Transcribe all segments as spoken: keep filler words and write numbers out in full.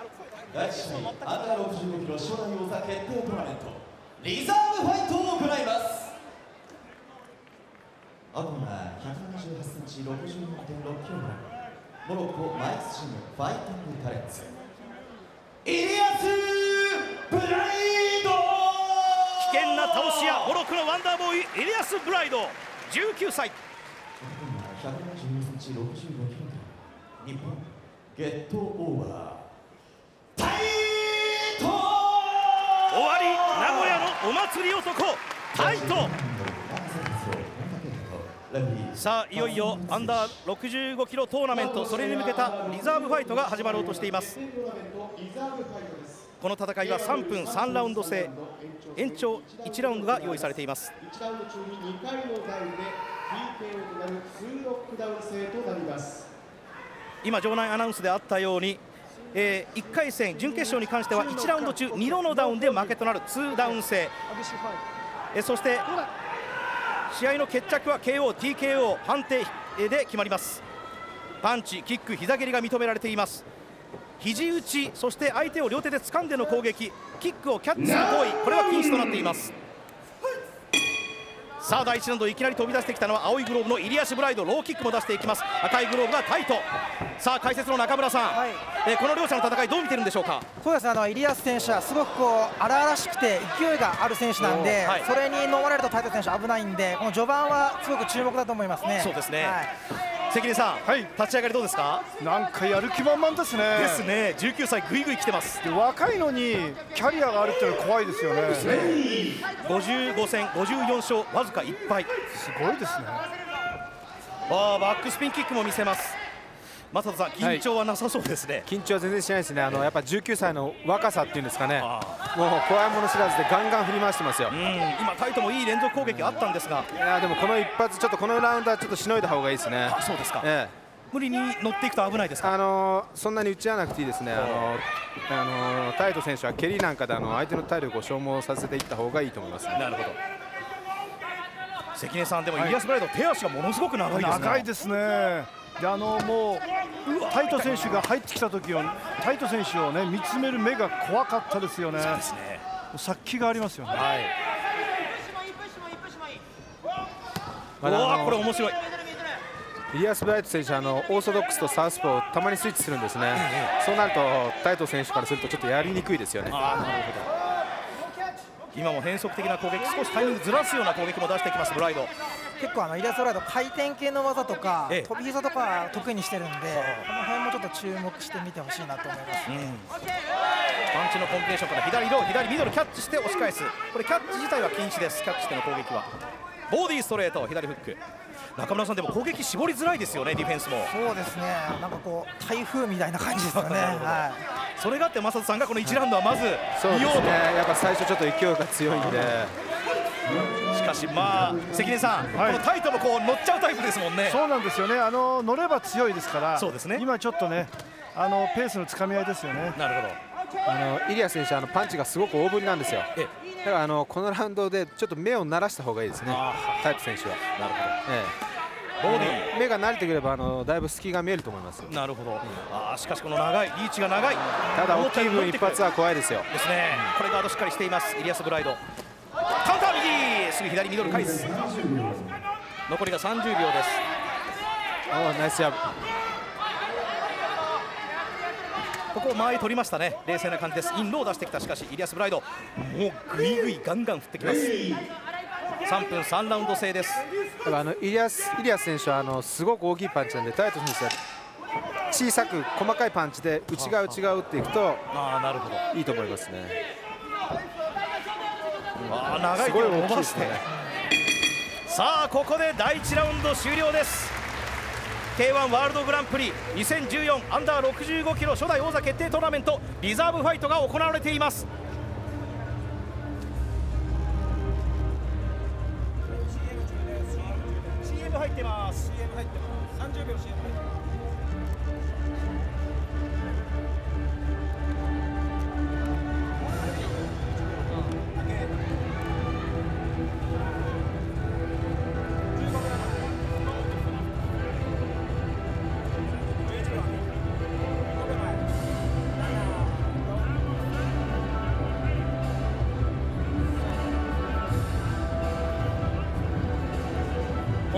だいいち試合アンダーろくじゅうごキロ初代王座決定トーナメントリザーブファイトを行います。アゴンはひゃくななじゅうはちセンチ ろくじゅうよんてんろくキログラム、モロッコマイクスチームファイティングタレンツイリアス・ブライド。 危険な倒し屋モロッコのワンダーボーイイリアス・ブライドじゅうきゅうさい。 ひゃくななじゅうにセンチ ろくじゅうごキログラム、日本ゲットオーバータイト。 終わり名古屋のお祭り男タイト。さあいよいよアンダーろくじゅうごキロトーナメント、それに向けたリザーブファイトが始まろうとしています。この戦いはさんぷんさんラウンド制、延長いちラウンドが用意されています。 いちラウンド中ににかいのダウンで ピーケーオー となるツーロックダウン制となります。 今場内アナウンスであったように、えー、いっかい戦準決勝に関してはいちラウンド中にどのダウンで負けとなるにダウン制、えー、そして試合の決着は ケーオー、ティーケーオー 判定で決まります。パンチ、キック、膝蹴りが認められています。肘打ち、そして相手を両手で掴んでの攻撃、キックをキャッチする行為、これは禁止となっています。さあだいいちラウンド、いきなり飛び出してきたのは青いグローブのイリアス・ブライド、ローキックも出していきます。赤いグローブがタイト。さあ解説の中村さん、はい、えー、この両者の戦いどう見てるんでしょうか。 そうですね、あのイリアス選手はすごくこう荒々しくて勢いがある選手なんで、はい、それに飲まれるとタイト選手危ないんで、この序盤はすごく注目だと思いますね。 そうですね、はい、関根さん、 はい、 立ち上がりどうですか。 なんかやる気満々ですね。 ですね、じゅうきゅうさいぐいぐい来てます。 で若いのにキャリアがあるっていうのは怖いですよね。ですね、 ごじゅうごせんごじゅうよん勝わずかいっぱい、 すごいですね。 あーバックスピンキックも見せます。正人さん、緊張はなさそうですね。 はい、緊張は全然しないですね。あのやっぱじゅうきゅうさいの若さっていうんですかね、もう怖いもの知らずでガンガン振り回してますよ。 うん、今タイトもいい連続攻撃あったんですが、 いやでもこの一発ちょっとこのラウンドはちょっとしのいだ方がいいですね。 あ、そうですか、 ええ、 無理に乗っていくと危ないですか。 あのー、そんなに打ち合わなくていいですね。あのー、あのー、タイト選手は蹴りなんかであの相手の体力を消耗させていった方がいいと思います、ね。 なるほど。関根さん、でもイリアス・ブライド、手足がものすごく長いですね。 長いですね。であのもうタイト選手が入ってきた時はタイト選手をね見つめる目が怖かったですよね。 そうですね、 殺気がありますよね。 はい、まだあのこれ面白い。 イリアス・ブライト選手はあのオーソドックスとサウスポーたまにスイッチするんですね。そうなるとタイト選手からするとちょっとやりにくいですよね。 あ、なるほど。今も変則的な攻撃、少しタイミングずらすような攻撃も出してきますブライド。 結構あのイリアス・ブライド回転系の技とか、 ええ、 飛び膝とか得意にしてるんで、この辺もちょっと注目してみてほしいなと思います、ね。うん、 パンチのコンビネーションから左ロー左ミドルキャッチして押し返す、これキャッチ自体は禁止です。キャッチしての攻撃はボディストレート左フック。中村さん、でも攻撃絞りづらいですよね、ディフェンスも。 そうですね、なんかこう台風みたいな感じですかね。はい、 それがあって正人さんがこのいちラウンドはまず見ようと。 そうですね、やっぱ最初ちょっと勢いが強いんで。 しかしまあ関根さん、はい、このタイトもこう乗っちゃうタイプですもんね。 そうなんですよね。あの乗れば強いですから。 そうですね、 今ちょっとねあのペースのつかみ合いですよね。 なるほど。 あのイリアス選手あのパンチがすごく大振りなんですよ。だからあのこのラウンドでちょっと目を慣らした方がいいですね、タイト選手は。なるほど、ええ、ボディ目が慣れてくればあのだいぶ隙が見えると思います。 なるほど、うん、あしかしこの長いリーチが長い。 ただ大きい分一発は怖いですよ。 ですね、うん、これガードしっかりしていますイリアス・ブライド。カウンター右、すぐ左ミドル返す。残りがさんじゅうびょうです。 おナイスジャブ。 ここを間合い取りましたね。冷静な感じです。インロー出してきた。しかしイリアス・ブライドもうグイグイガンガン振ってきます。さんぷんさんラウンド制です。 あのイリアスイリアス選手はあのすごく大きいパンチなんで、タイト選手は小さく細かいパンチで内側内側打っていくといいと思いますね。 あー長い手を伸ばして、さあここでだいいちラウンド終了です。 ケーワン ワールドグランプリにせんじゅうよんアンダーろくじゅうごキロ初代王座決定トーナメントリザーブファイトが行われています。 シーエム 入ってます。 シーエム 入ってます。さんじゅうびょう シーエム 入ってます。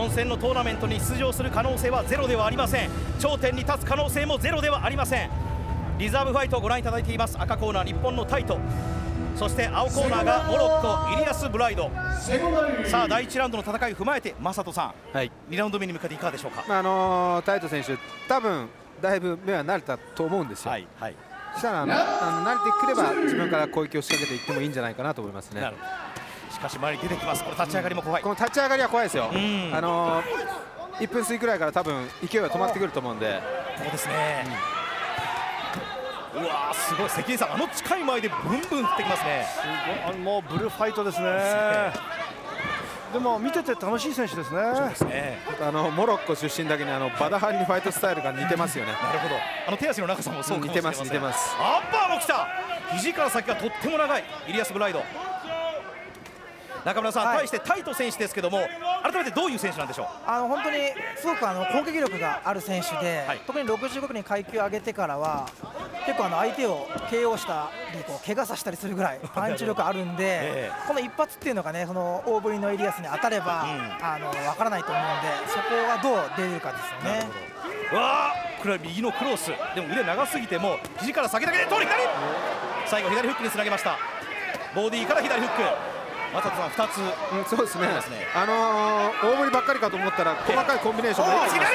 本戦のトーナメントに出場する可能性はゼロではありません。頂点に立つ可能性もゼロではありません。リザーブファイトをご覧いただいています。赤コーナー日本のタイト、そして青コーナーがモロッコイリアス・ブライド。さあだいいちラウンドの戦いを踏まえて正人さん、はい、にラウンド目に向かっていかがでしょうか。 あのー、タイト選手多分だいぶ目は慣れたと思うんですよ。はいはい、そしたらあのあの慣れてくれば自分から攻撃を仕掛けていってもいいんじゃないかなと思いますね。 しかし前に出てきます。この立ち上がりも怖い。 この立ち上がりは怖いですよ。あのー、いっぷん過ぎくらいから多分勢いが止まってくると思うんで。 そうですね、うん、うわーすごい。関根さんあの近い前でブンブン振ってきますね。 すごい、あのもうブルーファイトですね。でも見てて楽しい選手ですね。そうですね。 あのモロッコ出身だけにあのバダハンにファイトスタイルが似てますよね。 なるほど。あの手足の長さもそうかもしれません。 似てます似てます。 アッパーも来た。肘から先がとっても長いイリアス・ブライド。中村さん、はい、対してタイト選手ですけども、改めてどういう選手なんでしょう。 あの本当にすごくあの攻撃力がある選手で、はい、特にろくじゅうごキロに階級を上げてからは結構あの相手を ケーオー したりこう怪我させたりするぐらいパンチ力あるんで、えー、この一発っていうのがね、その大振りのエリアスに当たれば、うん、あの分からないと思うんで、そこがどう出るかですよね。 うわー、これは右のクロスでも腕長すぎても肘から先だけで通り左、最後左フックにつなげました。ボディから左フック。正人さんふたつ、 うん、そうですね。あのー、大振りばっかりかと思ったら細かいコンビネーションができてます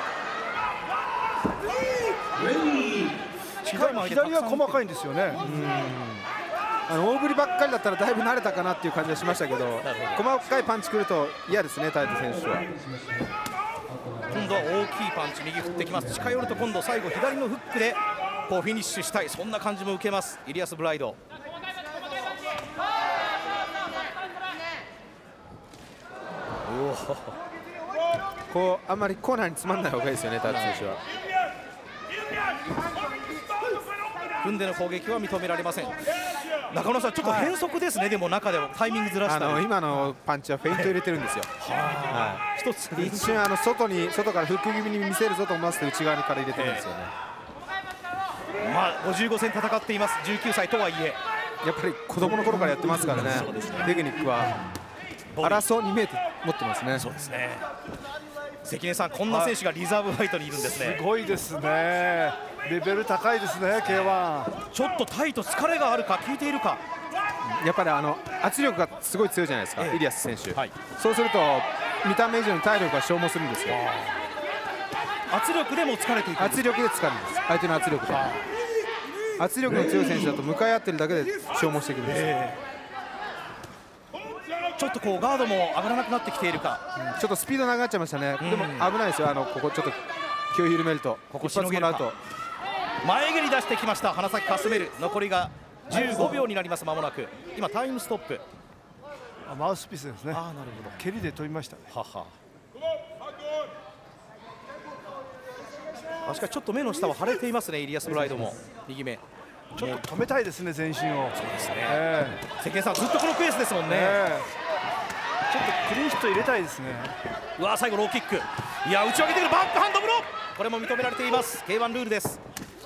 ね。左は細かいんですよね。 あの大振りばっかりだったらだいぶ慣れたかなっていう感じがしましたけど、細かいパンチくると嫌ですね、タイト選手は。 今度は大きいパンチ右振ってきます。近寄ると今度最後左のフックでこうフィニッシュしたい、そんな感じも受けますイリアス・ブライド。 こうあんまりコーナーに詰まらない方がいいですよね、タイト選手は。 踏んでの攻撃は認められません。中村さんちょっと変則ですね、はい、でも中でもタイミングずらしたり、 あの今のパンチはフェイント入れてるんですよ。はい、一つ一瞬あの外に外からフック気味に見せるぞと思わせて内側にから入れてるんですよね。 えー、まあごじゅうご戦戦っています。じゅうきゅうさいとはいえやっぱり子供の頃からやってますからね。ね、テクニックは争うにメートル持ってますね。 そうですね。関根さん、こんな選手がリザーブファイトにいるんですね。 すごいですね。レベル高いですね、ケーワン。 ちょっとタイト疲れがあるか効いているか。 やっぱりあの圧力がすごい強いじゃないですか、ええ、イリアス選手、はい、そうすると見た目以上に体力が消耗するんですよ。 圧力でも疲れていく。 圧力で疲れるんです、相手の圧力で。圧力の強い選手だと向かい合ってるだけで消耗していくんですよ。えー、ちょっとこうガードも上がらなくなってきているか、 うん、ちょっとスピードなくなっちゃいましたね。でも危ないですよ、あのここちょっと気を緩めると、 ここしのげるか。前蹴り出してきました花咲かすめる。残りがじゅうごびょうになります。間もなく今タイムストップ。 あ、マウスピースですね。 あ、なるほど。 蹴りで飛びましたね。 はは。しかしちょっと目の下は腫れていますね、イリアス・ブライドも右目。 ちょっと止めたいですね、全身を。そうですね、えー、関根さんずっとこのペースですもんね、えー、ちょっとクリーンヒット入れたいですね。 うわ、最後ローキック、いや打ち上げてくるバックハンドブロー、これも認められています。 ケーワン ルールです。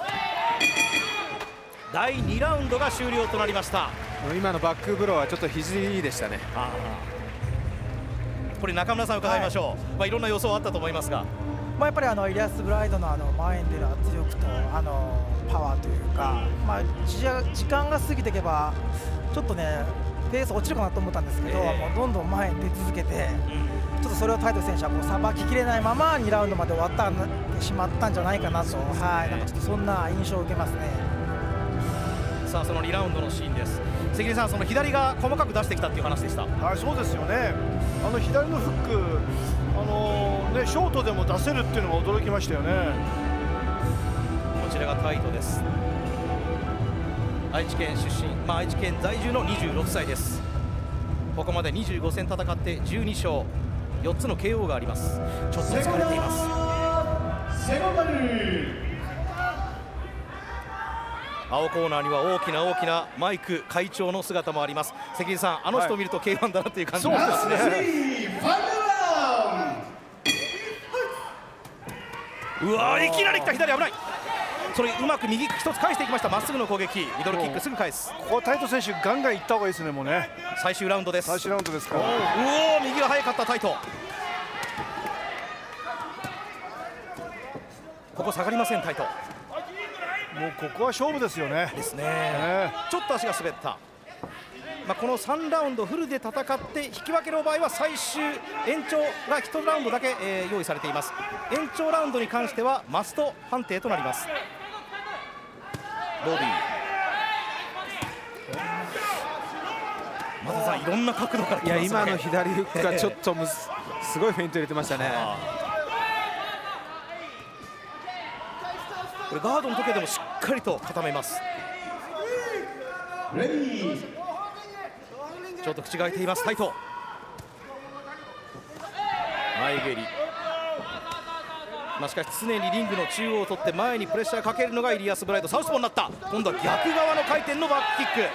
だいにラウンドが終了となりました。 今のバックブローはちょっと肘でしたね。あ、 これ中村さん伺いましょう。はい、まあ、いろんな予想あったと思いますが、 まあ、やっぱりあのイリアス・ブライドのあの前に出る圧力とあのパワーというか、まあ、時間が過ぎていけばちょっとねペース落ちるかなと思ったんですけど、えー、もうどんどん前に出続けて、うん、ちょっとそれをタイト選手はこうさばききれないままにラウンドまで終わってしまったんじゃないかなと、ね、はい、なんかちょっとそんな印象を受けますね。 さあそのにラウンドのシーンです。関根さん、その左が細かく出してきたっていう話でした。 はい、そうですよね。あの左のフック、あのー、ね、ショートでも出せるっていうのが驚きましたよね。 こちらがタイトです。愛知県出身、まあ、愛知県在住のにじゅうろくさいです。ここまでにじゅうご戦戦ってじゅうに勝、よっつの ケーオー があります。ちょっと疲れています。青コーナーには大きな大きなマイク会長の姿もあります。関根さん、あの人を見ると ケーワン だなっていう感じがしますね。そうですね。うわ、いきなり来た、左危ない。それうまく右一つ返していきました。まっすぐの攻撃、ミドルキックすぐ返す。 ここタイト選手ガンガンいった方がいいですね。もうね、 最終ラウンドです。 最終ラウンドですから。 うお、右が速かったタイト。 ここ下がりませんタイト。 もうここは勝負ですよね。 ですね、 ねちょっと足が滑った。まあ、このさんラウンドフルで戦って引き分けの場合は最終延長がいちラウンドだけ、えー、用意されています。延長ラウンドに関してはマスト判定となります。ボディ松田さん、いろんな角度から来ますね。 いや今の左フックがちょっとむすすごいフェイント入れてましたね。 これガードの時でもしっかりと固めます。 レディーちょっと口が開いていますタイト。前蹴り、まあ、しかし常にリングの中央を取って前にプレッシャーかけるのがイリアス・ブライド。サウスポーになった。今度は逆側の回転のバックキック。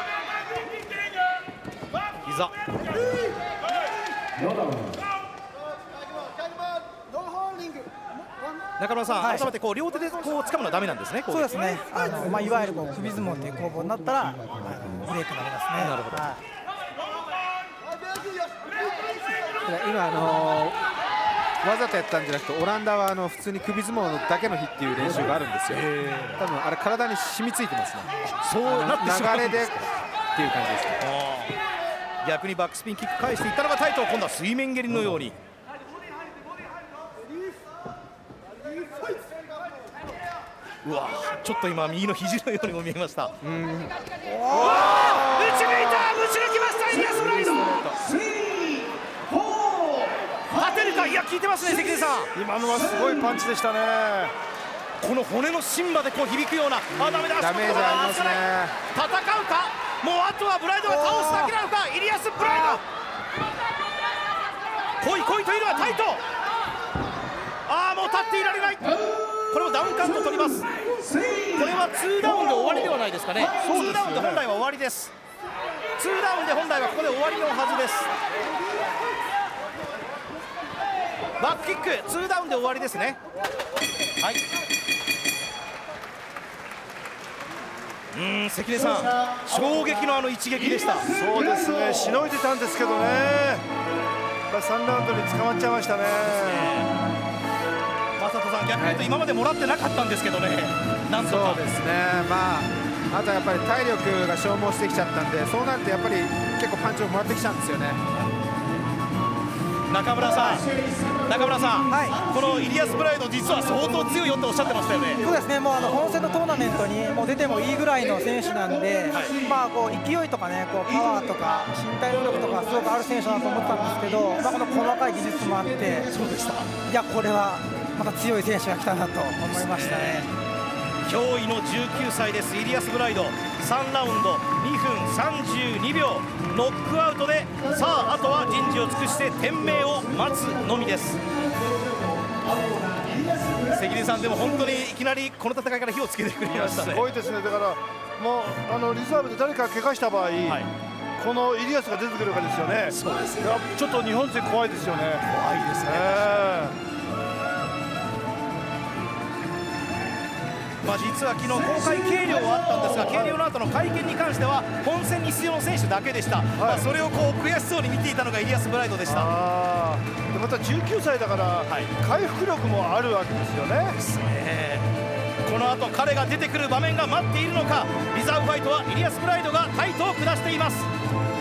膝中村さん、はい、改めてこう両手でこう掴むのはダメなんですね。 そうですね。あのまあいわゆるこう首相撲という攻防になったら、あのブレイクになりますね。 なるほど。はい、 今あのー、わざとやったんじゃなくてオランダはあの普通に首相撲だけの日っていう練習があるんですよ。多分あれ体に染みついてますね。 そうなってしまう流れでっていう感じですね。 逆にバックスピンキック返していったのがタイト。今度は水面蹴りのように。うわ、ちょっと今右の肘のようにも見えました。うん、打ち抜いた、打ち抜きましたイリアス・ブライド。勝てるか。いや効いてますね関根さん。 今のはすごいパンチでしたね。 この骨の芯までこう響くような。あ、ダメだ、 ダメージありますね。 戦うか、もうあとはブライドが倒すだけなのか。イリアス・ブライド、来い来いというのはタイト。ああ、もう立っていられない。これもダウンカウント取ります。これはにダウンで終わりではないですかね。にダウンで本来は終わりです。にダウンで本来はここで終わりのはずです。バックキックにダウンで終わりですね。はい。うん、関根さん、衝撃のあの一撃でした。 そうですね、しのいでたんですけどね、さんラウンドに捕まっちゃいましたね。 正人さん、逆に言うと今までもらってなかったんですけどね、なんとか。 そうですね、まあ、あとはやっぱり体力が消耗してきちゃったんで、そうなるとやっぱり結構パンチをもらってきちゃうんですよね。 中村さん、中村さん、はい、このイリアス・ブライド、実は相当強いよっておっしゃってましたよね。 そうですね、もうあの本戦のトーナメントにもう出てもいいぐらいの選手なんで、はい、まあこう勢いとかね、こうパワーとか身体能力とかすごくある選手だと思ってたんですけど、まあ、この細かい技術もあって、 そうでした。 いや、これはまた強い選手が来たなと思いましたね。 驚異のじゅうきゅうさいです、イリアス・ブライド。さんラウンドにふんさんじゅうにびょう、ノックアウトで、さああとは人事を尽くして天命を待つのみです。関根さん、でも本当にいきなりこの戦いから火をつけてくれましたね。 すごいですね。だからもうあのリザーブで誰かが怪我した場合、はい、このイリアスが出てくるかですよね。 そうですね。 ちょっと日本勢怖いですよね。 怖いですね。えーまあ、実は昨日公開計量はあったんですが、計量の後の会見に関しては本戦に出場の選手だけでした。はい、まあそれをこう悔しそうに見ていたのがイリアス・ブライドでした。 あでまたじゅうきゅうさいだから、はい、回復力もあるわけですよね。 ですね。この後彼が出てくる場面が待っているのか。リザーブファイトはイリアス・ブライドがタイトを下しています。